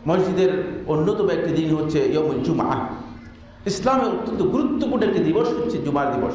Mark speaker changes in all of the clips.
Speaker 1: মসজিদের অন্যতম একটি দিন হচ্ছে ইয়াউমুল জুমআহ। ইসলামের অত্যন্ত গুরুত্বপূর্ণ একটি দিবস হচ্ছে জুমার দিবস।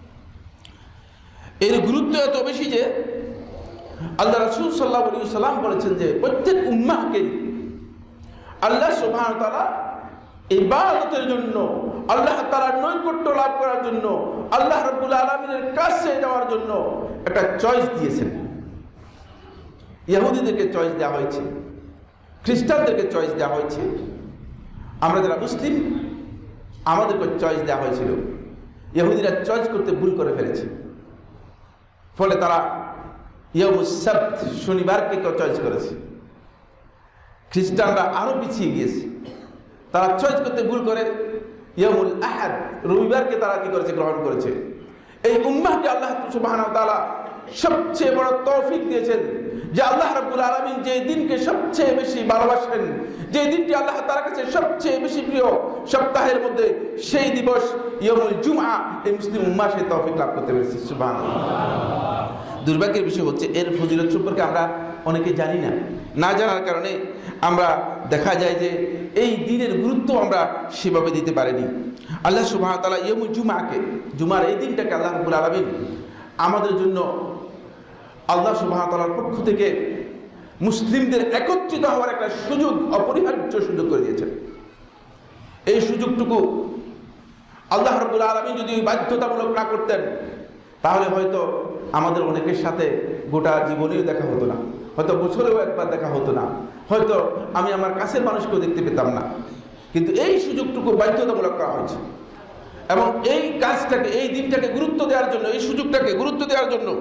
Speaker 1: এর গুরুত্ব এত বেশি যে আল্লাহ রাসূল সাল্লাল্লাহু আলাইহি ওয়াসাল্লাম বলেছেন যে প্রত্যেক উম্মাহকে আল্লাহ সুবহানাহু ওয়া তাআলা ইবাদতের জন্য, আল্লাহ তাআলার নৈকট্য লাভ করার জন্য, আল্লাহ রাব্বুল আলামিনের কাছে যাওয়ার জন্য একটা চয়েস দিয়েছেন। ইহুদিদেরকে চয়েস দেওয়া হয়েছে, খ্রিস্টানদেরকে চয়েস দেওয়া হয়েছে, আমরা যারা মুসলিম আমাদেরকে চয়েস দেওয়া হয়েছিল। ইহুদিরা চয়েস করতে ভুল করে ফেলেছে, ফলে তারা ইয়াউমুস সাbt শনিবারকে চয়েস করেছে। খ্রিস্টানরা আরো পিছিয়ে গিয়েছে, তারা চয়েস করতে ভুল করে ইয়াউমুল আহাদ রবিবারকে তারা কি করেছে, গ্রহণ করেছে। এই উম্মাহকে আল্লাহ সুবহানাহু ওয়া তাআলা সবচেয়ে বড় তৌফিক দিয়েছেন যে আল্লাহ রাব্বুল আলামিন যে দিনকে সবচেয়ে বেশি ভালোবাসেন, যে দিনটি আল্লাহ তাআলার কাছে সবচেয়ে বেশি প্রিয় সপ্তাহের মধ্যে, সেই দিবস ইয়াউমুল জুমআ এই মুসলিম উম্মাহ সেই তৌফিক লাভ করতে পেরেছে। সুবহানাল্লাহ। দুর্ভাগ্যের বিষয় হচ্ছে এর ফজিলত সম্পর্কে আমরা অনেকে জানি না। না জানার কারণে আমরা দেখা যায় যে এই দিনের গুরুত্ব আমরা সেভাবে দিতে পারিনি। আল্লাহ সুবহানাহু ওয়া তাআলা ইয়াউমুল জুমআকে, জুমার এই দিনটাকে আল্লাহ রাব্বুল আলামিন আমাদের জন্য আল্লাহ সুবহানাহু ওয়া তাআলার পক্ষ থেকে মুসলিমদের একত্রিত হওয়ার একটা সুযোগ, অপরিহার্য সুযোগ করে দিয়েছেন। এই সুযোগটুকু আল্লাহ রাব্বুল আলামিন যদি বাধ্যতামূলক না করতেন তাহলে হয়তো আমাদের অনেকের সাথে গোটা জীবনেও দেখা হতো না, হয়তো বছরেও একবার দেখা হতো না, হয়তো আমি আমার কাছের মানুষকেও দেখতে পেতাম না। কিন্তু এই সুযোগটুকু বাধ্যতামূলক করা হয়েছে এবং এই কাজটাকে, এই দিনটাকে গুরুত্ব দেওয়ার জন্য, এই সুযোগটাকে গুরুত্ব দেওয়ার জন্য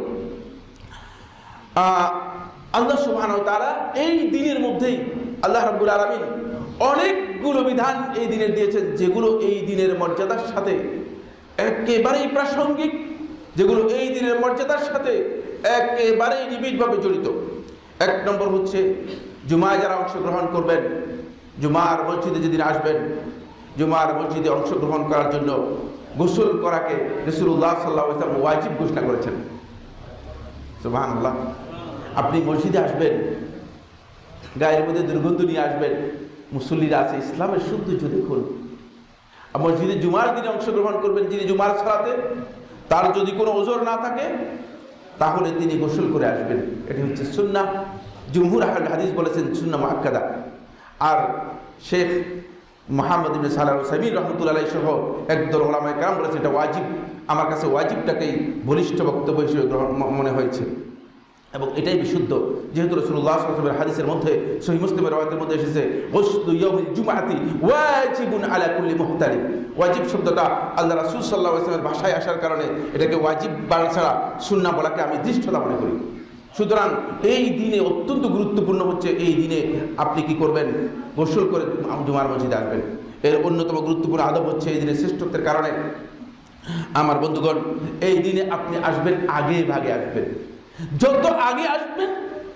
Speaker 1: আল্লাহ সুবহানাহু ওয়া তাআলা এই দিনের মধ্যেই আল্লাহ রাব্বুল আলামিন অনেকগুলো বিধান এই দিনের দিয়েছেন, যেগুলো এই দিনের মর্যাদার সাথে একেবারেই প্রাসঙ্গিক, যেগুলো এই দিনের মর্যাদার সাথে একেবারেই নিবিড়ভাবে জড়িত। এক নম্বর হচ্ছে জুমায় যারা অংশগ্রহণ করবেন, জুমার মসজিদে যেদিন আসবেন, জুমার মসজিদে অংশগ্রহণ করার জন্য গোসল করাকে রাসূলুল্লাহ সাল্লাল্লাহু আলাইহি ওয়াসাল্লাম ওয়াজিব ঘোষণা করেছেন। সুবহানাল্লাহ। আপনি মসজিদে আসবেন, গায়ের মধ্যে দুর্গন্ধ নিয়ে আসবেন, মুসল্লিরা আছে, ইসলামের সৌন্দর্য দেখুন। মসজিদে জুমার দিনে অংশগ্রহণ করবেন, যিনি জুমার সালাতে তার যদি কোনো ওজর না থাকে তাহলে তিনি গোসল করে আসবেন, এটি হচ্ছে সুন্নাহ। জুমহুর আহলে হাদিস বলেছেন সুন্নাহ মুআক্কাদা। আর শেখ মুহাম্মদ ইবনে সালাহ আল উসাইমিন রাহমাতুল্লাহ আলাইহি সহ একদল উলামায়ে কেরাম বলেছেন এটা ওয়াজিব। আমার কাছে ওয়াজিবটাকেই বলিষ্ঠ বক্তব্য হিসেবে মনে হয়েছে এবং এটাই বিশুদ্ধ, যেহেতু রাসূলুল্লাহ সাল্লাল্লাহু আলাইহি ওয়াসাল্লামের হাদিসের মধ্যে, সহিহ মুসলিমের রাওয়ায়াতের মধ্যে এসেছে গুসলু ইয়াউমিল জুমআতি ওয়াজিবুন আলা কুল্লি মুহতালিম। ওয়াজিব শব্দটা আল্লাহ রাসূল সাল্লাল্লাহু আলাইহি ওয়াসাল্লামের ভাষায় আসার কারণে এটাকে ওয়াজিব বলা ছাড়া সুন্নাহ বলাকে আমি দৃষ্টতা মনে করি। সুতরাং এই দিনে অত্যন্ত গুরুত্বপূর্ণ হচ্ছে এই দিনে আপনি কি করবেন, গোসল করে জুমার মসজিদে আসবেন। এর অন্যতম গুরুত্বপূর্ণ আদব হচ্ছে এই দিনের শ্রেষ্ঠত্বের কারণে আমার বন্ধুগণ, এই দিনে আপনি আসবেন আগে ভাগে আসবেন। যত আগে আসবেন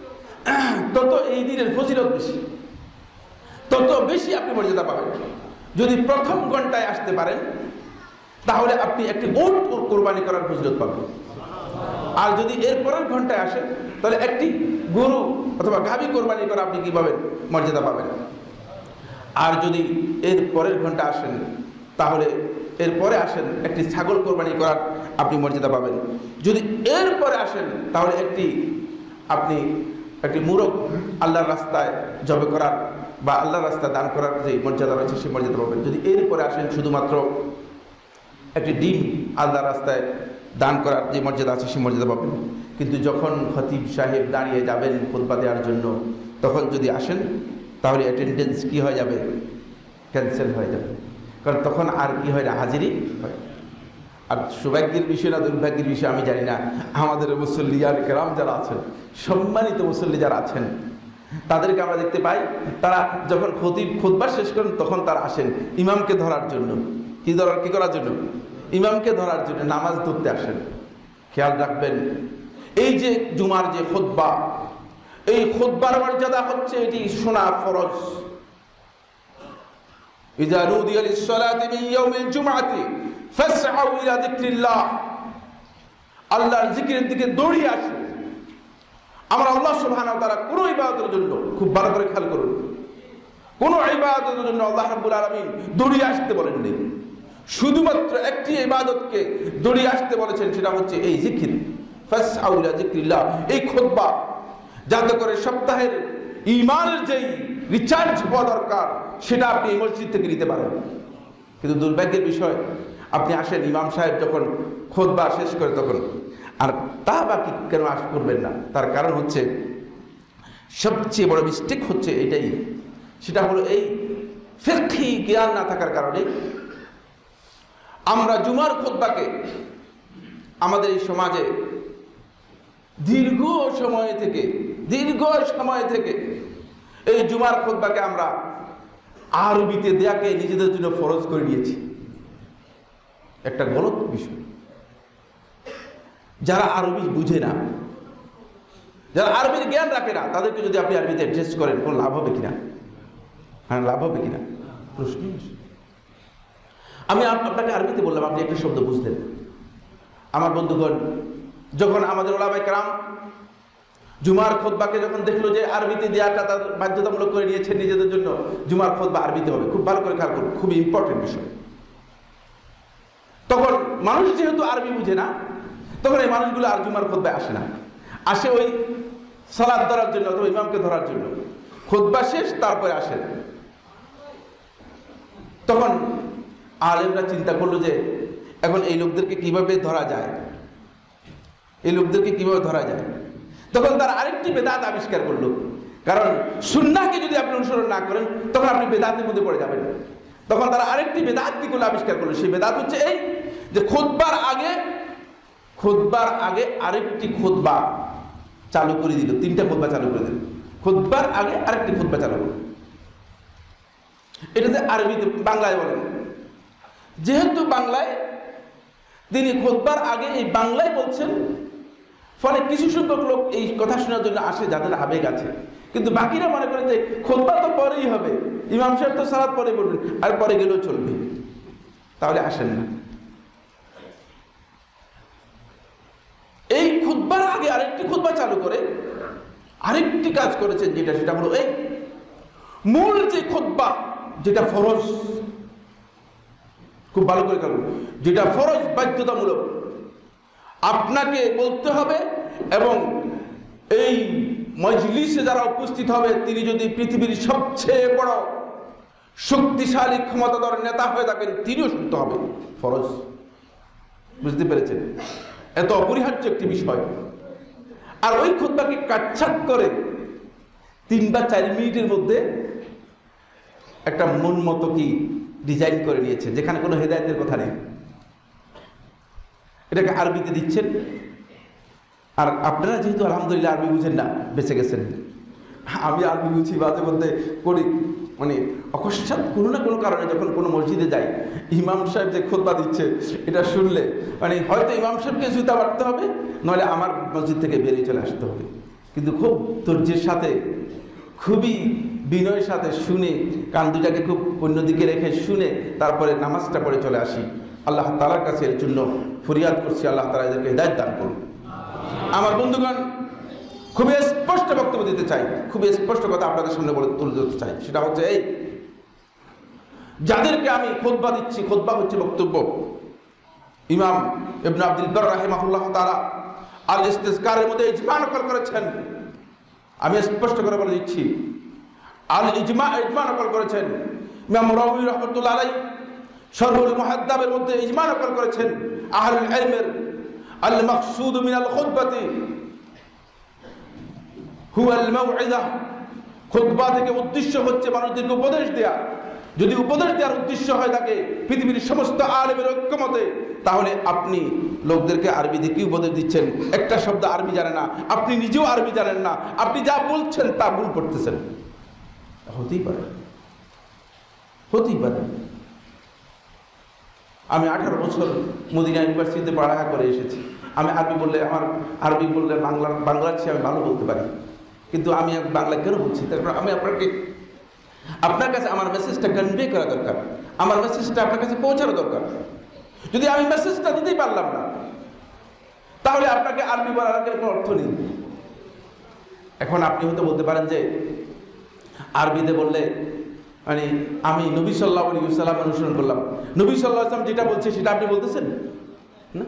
Speaker 1: তত এই দিনের ফজিলত বেশি, তত বেশি আপনি মর্যাদা পাবেন। যদি প্রথম ঘন্টায় আসতে পারেন তাহলে আপনি একটি উট কোরবানি করার ফজিলত পাবেন। আর যদি এর পরের ঘন্টায় আসেন তাহলে একটি গরু অথবা গাভী কোরবানি করা আপনি কি পাবেন, মর্যাদা পাবেন। আর যদি এর পরের ঘন্টা আসেন তাহলে এরপরে আসেন একটি ছাগল কোরবানি করার আপনি মর্যাদা পাবেন। যদি এর পরে আসেন তাহলে আপনি একটি মুরগ আল্লাহর রাস্তায় জবে করার বা আল্লাহর রাস্তায় দান করার যে মর্যাদা রয়েছে সেই মর্যাদা পাবেন। যদি এরপরে আসেন শুধুমাত্র একটি ডিম আল্লাহর রাস্তায় দান করার যে মর্যাদা আছে সেই মর্যাদা পাবেন। কিন্তু যখন খতিব সাহেব দাঁড়িয়ে যাবেন খুতবা দেওয়ার জন্য, তখন যদি আসেন তাহলে অ্যাটেন্ডেন্স কি হয়ে যাবে, ক্যান্সেল হয়ে যাবে, কারণ তখন আর কি হয় না, হাজিরি হয়। আর সৌভাগ্যের বিষয় না দুর্ভাগ্যের বিষয় আমি জানি না, আমাদের মুসল্লিয়ান কেরাম যারা আছেন, সম্মানিত মুসল্লি যারা আছেন, তাদেরকে আমরা দেখতে পাই তারা যখন খতিব খুতবা শেষ করেন তখন তারা আসেন ইমামকে ধরার জন্য। কি করার জন্য? ইমামকে ধরার জন্য, নামাজ ধরতে আসেন। খেয়াল রাখবেন, এই যে জুমার যে খুতবা, এই খুতবার মর্যাদা হচ্ছে এটি শোনা ফরজ। ইযা নুদিয়া লিস-সালাতি মিন ইয়াউমিল জুমআতি ফাসআউ ইলা যিকরিল্লাহ। আল্লাহর জিকিরের দিকে দৌড়িয়ে আসুন। আমরা আল্লাহ সুবহানাহু ওয়া তাআলা কোন ইবাদতের জন্য, খুব ভালো করে খেয়াল করুন, কোন ইবাদতের জন্য আল্লাহ রাব্বুল আলামিন দৌড়িয়ে আসতে বলেননি। শুধুমাত্র একটি ইবাদতকে দৌড়িয়ে আসতে বলেছেন, সেটা হচ্ছে এই জিকির, ফাসআউ ইলা যিকরিল্লাহ, এই খুতবা, যাতে করে সপ্তাহের ঈমানের যেই রিচার্জ হওয়া দরকার সেটা আপনি এই মসজিদ থেকে নিতে পারেন। কিন্তু দুর্ভাগ্যের বিষয়, আপনি আসেন ইমাম সাহেব যখন খুতবা শেষ করে তখন আর তা বাকি কেন করবেন না? তার কারণ হচ্ছে, সবচেয়ে বড় মিস্টেক হচ্ছে এটাই, সেটা হলো এই ফিকহি জ্ঞান না থাকার কারণে আমরা জুমার খুতবাকে আমাদের এই সমাজে দীর্ঘ সময় থেকে এই জুমার খুতবাকে আমরা আরবিতে দেয়াকে নিজেদের জন্য ফরজ করে নিয়েছি। একটা গলত বিষয়। যারা আরবি বুঝে না, যারা আরবির জ্ঞান রাখে না, তাদেরকে যদি আপনি আরবিতে অ্যাড্রেস করেন, কোনো লাভ হবে কিনা? হ্যাঁ, লাভ হবে কিনা প্রশ্ন। আমি আপনাকে আরবিতে বললাম, আপনি একটা শব্দ বুঝলেন। আমার বন্ধুগণ, যখন আমাদের ওলামায়ে কেরাম জুমার খুতবাকে যখন দেখলো যে আরবিতে দেওয়াটা তাদের বাধ্যতামূলক করে নিয়েছেন নিজেদের জন্য, জুমার খুতবা আরবিতে হবে, খুব ভালো করে খেয়াল করুন, খুবই ইম্পর্টেন্ট বিষয়। তখন মানুষ যেহেতু আরবি বুঝে না, তখন এই মানুষগুলো আর জুমার খুতবায় আসে না, আসে ওই সালাত ধরার জন্য অথবা ইমামকে ধরার জন্য। খুতবা শেষ, তারপরে আসেন। তখন আলেমরা চিন্তা করলো যে এখন এই লোকদেরকে কিভাবে ধরা যায়, তখন তারা আরেকটি বেদাত আবিষ্কার করলো। কারণ সুন্নাহকে যদি আপনি অনুসরণ না করেন, তখন আপনি বেদাতের মধ্যে পড়ে যাবেন। তখন তারা আরেকটি বেদাত কি করলো, আবিষ্কার করলো। সেই বেদাত হচ্ছে এই যে খুতবার আগে আরেকটি খুতবা চালু করে দিল, 3টা খুতবা চালু করে দিল। খুতবার আগে আরেকটি খুতবা চালু করল। এটাতে আরবিতে, বাংলায় বলেন। যেহেতু বাংলায় তিনি খুতবার আগে এই বাংলায় বলছেন, ফলে কিছু সংখ্যক লোক এই কথা শোনার জন্য আসে যাদের আবেগ আছে, কিন্তু বাকিরা মনে করে যে খুতবা তো পরেই হবে, ইমাম সাহেব তো সালাত পরে বলবেন, আর পরে গেলেও চলবে, তাহলে আসেন না। এই খুতবার আগে আরেকটি খুতবা চালু করে আরেকটি কাজ করেছেন, সেটা হলো এই মূল যে খুতবা, যেটা ফরজ, খুব ভালো করে কারণ, যেটা ফরজ বাধ্যতামূলক আপনাকে বলতে হবে, এবং এই মজলিসে যারা উপস্থিত হবে তিনি যদি পৃথিবীর সবচেয়ে বড় শক্তিশালী ক্ষমতাধর নেতা হয়ে থাকেন, তিনিও শুনতে হবে। ফরজ, বুঝতে পেরেছেন? এত অপরিহার্য একটি বিষয়। আর ওই খুতবাকে কাটছাট করে 3 বা 4 মিনিটের মধ্যে একটা মন মতো কি ডিজাইন করে নিয়েছে, যেখানে কোনো হেদায়েতের কথা নেই। এটাকে আরবিতে দিচ্ছেন। আর আপনারা যেহেতু আলহামদুলিল্লাহ আরবি বুঝেন না, বেঁচে গেছেন। আমি আরবি বুঝি, মাঝে মধ্যে করি, মানে অকস্মাৎ কোনো না কোনো কারণে যখন কোনো মসজিদে যাই, ইমাম সাহেব যে খুতবা দিচ্ছে এটা শুনলে মানে হয়তো ইমাম সাহেবকে জুতা বাড়তে হবে, নইলে আমার মসজিদ থেকে বেরিয়ে চলে আসতে হবে। কিন্তু খুব ধৈর্যের সাথে, খুবই বিনয়ের সাথে শুনে, কান দুটাকে খুব অন্যদিকে রেখে শুনে তারপরে নামাজটা পড়ে চলে আসি। আল্লাহ তাআলার কাছে এর জন্য ফরিয়াদ করছি, আল্লাহ তাআলা এদেরকে হিদায়াত দান করুন। আমার বন্ধুগণ, খুবই স্পষ্ট বক্তব্য দিতে চাই, খুবই স্পষ্ট কথা আপনাদের সামনে বলে তুলে ধরতে চাই। সেটা হচ্ছে এই, যাদেরকে আমি খুতবা দিচ্ছি, খুতবা হচ্ছে বক্তব্য। ইমাম ইবনে আব্দুল বার রাহিমাহুল্লাহ তাআলা আল ইস্তিজকারের মধ্যে ইজমা নকল করেছেন। আমি স্পষ্ট করে বলে দিচ্ছি, আল ইজমা নকল করেছেন। ইমাম রাওয়ী রাহমাতুল্লাহ আলাইহি শরহুল মুহাদ্দাবের মধ্যে ইজমা নকল করেছেন। আহলুল ইলমের আল মাকসুদ মিনাল খুতবাতি হুয়া আল মাউইযা, খুতবা থেকে উদ্দেশ্য হচ্ছে মানুষদেরকে উপদেশ দেয়া। যদি উপদেশ দেওয়ার উদ্দেশ্য হয় থাকে পৃথিবীর সমস্ত আলেমের ঐক্যমতে, তাহলে আপনি লোকদেরকে আরবিতে কি উপদেশ দিচ্ছেন? একটা শব্দ আরবি জানে না, আপনি নিজেও আরবি জানেন না, আপনি যা বলছেন তা ভুল করতেছেন। হতেই পারে। আমি 18 বছর মদিনা ইউনিভার্সিটিতে পড়ালেখা করে এসেছি। আমি আরবি বললে, আমার আরবি বললে বাংলার চেয়ে আমি ভালো বলতে পারি, কিন্তু আমি বাংলা কেন বলছি? তারপর আমি আপনার কাছে আমার মেসেজটা কনভে করা দরকার, আমার মেসেজটা আপনার কাছে পৌঁছানো দরকার। যদি আমি মেসেজটা দিতেই পারলাম না, তাহলে আপনাকে আরবি বলার কোনো অর্থ নেই। এখন আপনি হয়তো বলতে পারেন যে আরবিতে বললে মানে আমি নবী সাল্লাল্লাহু আলাইহি ওয়াসাল্লাম অনুসরণ করলাম, নবী সাল্লাল্লাহু আলাইহি ওয়াসাল্লাম যেটা বলছে সেটা আপনি বলতেছেন না?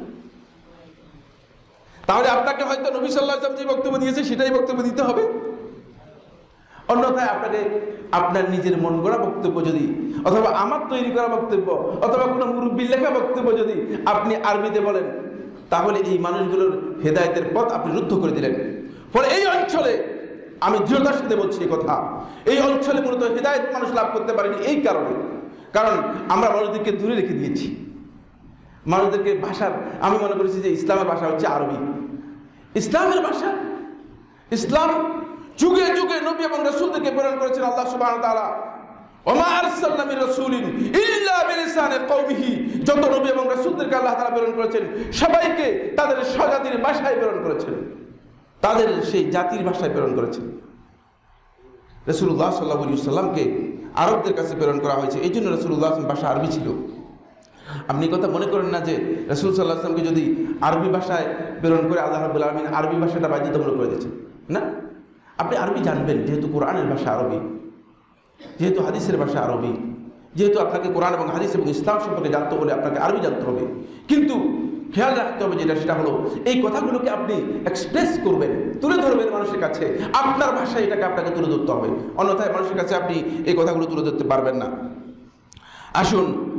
Speaker 1: তাহলে আপনাকে হয়তো নবী সাল্লাল্লাহু আলাইহি ওয়াসাল্লাম যে বক্তব্য দিয়েছে সেটাই বক্তব্য দিতে হবে। অন্যথায় আপনাকে আপনার নিজের মন গড়া বক্তব্য যদি, অথবা আমার তৈরি করা বক্তব্য, অথবা কোনো মুরব্বির লেখা বক্তব্য যদি আপনি আরবিতে বলেন, তাহলে এই মানুষগুলোর হেদায়েতের পথ আপনি রুদ্ধ করে দিলেন। ফলে এই অঞ্চলে আমি দৃঢ়তার সাথে বলছি এই কথা, এই অঞ্চলে মূলত হেদায়েত মানুষ লাভ করতে পারেনি এই কারণে, কারণ আমরা মানুষদেরকে দূরে রেখে দিয়েছি। মানুষদেরকে ভাষার, আমি মনে করেছি যে ইসলামের ভাষা হচ্ছে আরবি। ইসলামের ভাষা, ইসলাম যুগে যুগে নবী এবং রাসূলদেরকে প্রেরণ করেছেন আল্লাহ সুবহানাহু ওয়া তাআলা। ওমা আরসালনা মির রাসূলিন ইল্লা বিলিসানি কওমিহি, যত নবী এবং রাসূলদেরকে আল্লাহ তাআলা প্রেরণ করেছেন সবাইকে তাদের স্বজাতির ভাষায় প্রেরণ করেছেন, তাদের সেই জাতির ভাষায় প্রেরণ করেছেন। রাসূলুল্লাহ সাল্লাল্লাহু আলাইহি ওয়াসাল্লামকে আরবদের কাছে প্রেরণ করা হয়েছে, এই জন্য রাসূলুল্লাহ ভাষা আরবি ছিল। আপনি কথা মনে করেন না যে রাসূল সাল্লাল্লাহু আলাইহি ওয়াসাল্লামকে যদি আরবি ভাষায় প্রেরণ করে আল্লাহ রাব্বুল আলামিন আরবি ভাষাটা বাধ্যতামূলক করে দিয়েছেন না। আপনি আরবি জানবেন, যেহেতু কোরআনের ভাষা আরবি, যেহেতু হাদিসের ভাষা আরবি, যেহেতু আপনাকে কোরআন এবং হাদিস এবং ইসলাম সম্পর্কে জানতে হলে আপনাকে আরবি জানতে হবে। কিন্তু খেয়াল রাখতে হবে যেটা, সেটা হলো এই কথাগুলোকে আপনি এক্সপ্রেস করবেন, তুলে ধরবেন মানুষের কাছে, আপনার ভাষায় এটাকে আপনাকে তুলে ধরতে হবে, অন্যথায় মানুষের কাছে আপনি এই কথাগুলো তুলে ধরতে পারবেন না। আসুন